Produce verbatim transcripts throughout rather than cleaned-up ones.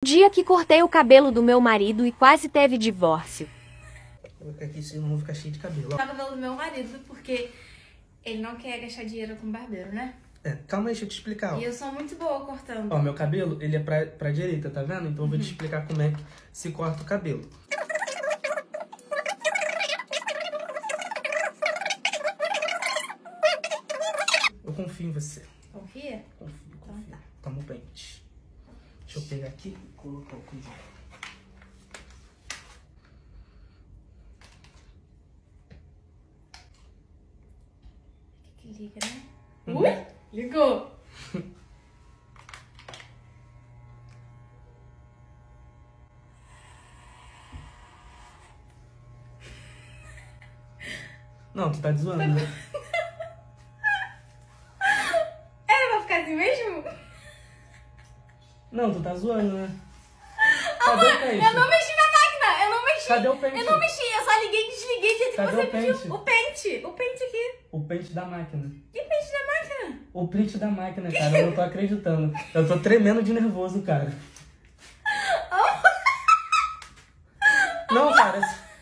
Dia que cortei o cabelo do meu marido e quase teve divórcio. Vou colocar aqui, senão não vou ficar cheio de cabelo. O cabelo do meu marido, porque ele não quer gastar dinheiro com barbeiro, né? É, calma aí, deixa eu te explicar. Ó. E eu sou muito boa cortando. Ó, meu cabelo, ele é pra, pra direita, tá vendo? Então eu vou te explicar como é que se corta o cabelo. Eu confio em você. Confia? Confio, confio. Então tá. Toma o pente. Deixa eu pegar aqui e colocar o coisinho. Que liga, né? Uhum. Ui! Ligou! Não, tu tá de zoando, né? Era pra ficar assim mesmo? Não, tu tá zoando, né? Amor, Cadê o pente? eu não mexi na máquina! Eu não mexi! Cadê o pente? Eu não mexi, eu só liguei e desliguei do jeito que Cadê você o pediu. pente? O pente! O pente aqui! O pente da máquina. Que pente da máquina? O pente da máquina, cara. Eu não tô acreditando. Eu tô tremendo de nervoso, cara. Não, cara.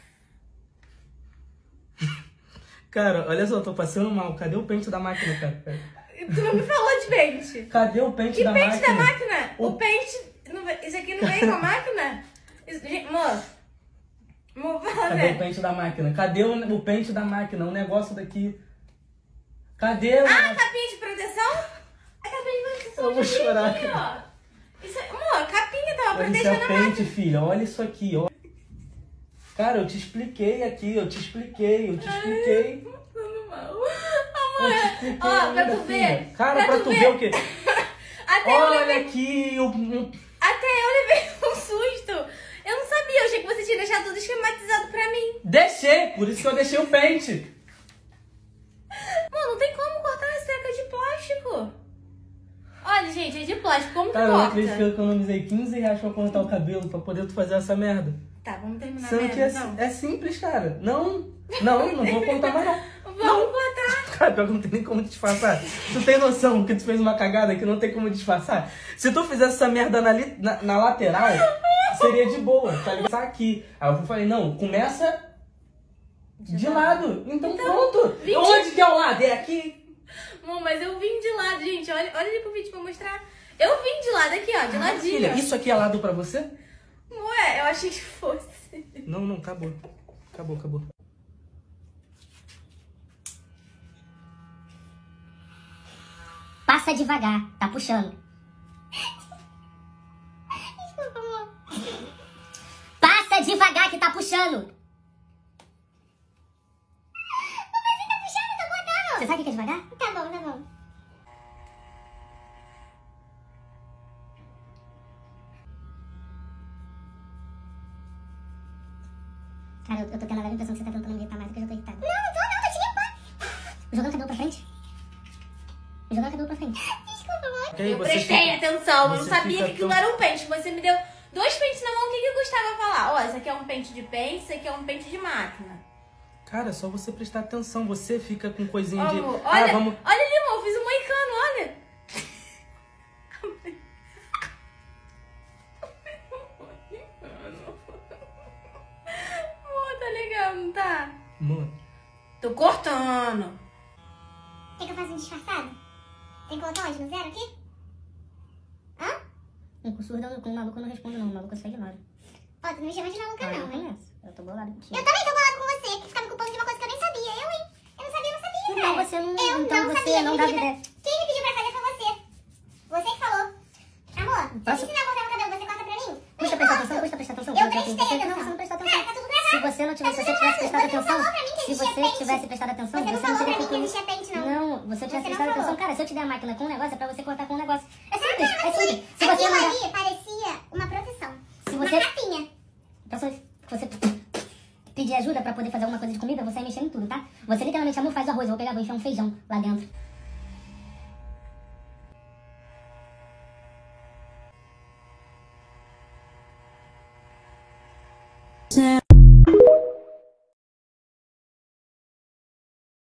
Cara, olha só, eu tô passando mal. Cadê o pente da máquina, cara? Tu não me falou de pente. Cadê o pente Que da pente máquina? da máquina? O, O- pente... Não, ve- isso aqui não veio com a máquina? Isso, gente, amor. Amor, fala, Cadê o né? pente da máquina? Cadê o, o pente da máquina? O negócio daqui. Cadê o... Ah, capinha de proteção? A capinha de proteção. Eu vou já tem chorar, aqui, cara. ó. Isso, amor, capinha tava Olha, isso protegendo é a máquina. pente, filha. Olha isso aqui, ó. Cara, eu te expliquei aqui. Eu te expliquei. Eu te expliquei. Passando mal. Eu Amor, te expliquei ó, pra ainda, tu filha. ver. Cara, pra, tu ver o quê? Até eu Olha levei... aqui. O... o- Até eu levei um susto. Eu não sabia, eu achei que você tinha deixado tudo esquematizado pra mim. Deixei. Por isso que eu deixei o pente. Mano, não tem como cortar essa treca de plástico. Olha, gente, é de plástico. Como que Cara, eu não corta? acredito que eu economizei quinze reais pra cortar o cabelo pra poder tu fazer essa merda. Tá, vamos terminar Sendo mesmo, que é, então. é simples, cara. Não, não, não vou contar mais não. Vamos cortar. Cara, pior que não tem nem como disfarçar. Tu tem noção que tu fez uma cagada que não tem como disfarçar? Se tu fizesse essa merda na, li- na, na lateral, seria de boa, tá ligado? Aqui. Aí eu falei, não, começa de lado. Então, pronto. vinte Onde que é o lado? É aqui? Amor, mas eu vim de lado, gente. Olha, olha ali pro vídeo pra mostrar. Eu vim de lado aqui, ó, de Ah, ladinho. filha, isso aqui é lado pra você? Ué, eu achei que fosse. Não, não, acabou. Acabou, acabou. Passa devagar, tá puxando. Desculpa, amor. Passa devagar que tá puxando. Mamãe, tá puxando, tá botando. Você sabe o que é devagar? Tá bom, tá bom. Cara, eu, eu tô tendo a leve impressão que você tá tentando me irritar mais do que eu já tô irritada. Não, não tô não, tô te limpando. Jogando o cabelo pra frente? Jogando o cabelo pra frente. Desculpa, amor. Ok, eu você prestei fica- atenção, eu não você sabia fica que aquilo tão- era um pente. Você me deu dois pentes na mão, o que, que eu gostava falar? Ó, esse aqui é um pente de pente, esse aqui é um pente de máquina. Cara, é só você prestar atenção. Você fica com coisinha Ó, de... amor, Ah, olha, vamos... olha ali, amor, eu fiz um moicano, olha. Amor, tá legal, não tá? Amor, Tô cortando. Quer que eu faça um disfarçado? Tem que colocar onde? No zero aqui? Hã? Um com surdo, com um maluco eu não respondo não. O maluco eu só ignoro. Ó, tu não me chama de maluca Ah, eu não, hein? conheço. Eu tô bolado contigo. Eu também tô bolado com você, que fica me culpando de uma coisa que eu nem sabia. Eu, hein? Eu não sabia, eu não sabia, Então cara. você não- Eu então não você sabia. não Quem dava me pediu ideia. pra- Quem me pediu pra fazer foi você. Você que falou. Amor, se eu Posso- te ensinar a cortar meu cabelo, você corta pra mim? Custa prestar atenção, custa prestar atenção. Eu Você- prestei você- atenção. Não, você não prestou Cara, atenção. tá tudo Se gravado. você não tivesse, se Tá você tudo tivesse gravado. prestado Você não atenção, falou pra mim que se existia você pente. tivesse prestado atenção, Você não você falou teria pra mim que feito- existia pente, não. Não, você tivesse Você não prestado atenção. falou. Cara, se eu te der a máquina com um negócio, é pra você cortar com um negócio. É Ah, simples, tá, é mas simples. Se aquilo você não... ali parecia uma proteção. Se Uma você- capinha. Então, se você pedir ajuda pra poder fazer alguma coisa de comida, você vai mexer em tudo, tá? Você literalmente, amor, faz o arroz, eu vou pegar, vou enfiar um feijão lá dentro.